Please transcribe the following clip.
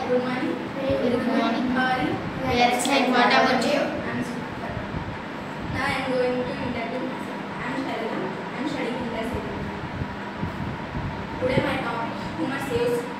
Good morning. Very good morning. How are you? Yes, fine. What about you? I am super. Now I am going to introduce myself. I am Sailaja. I am studying in the city. Today my topic, humor saves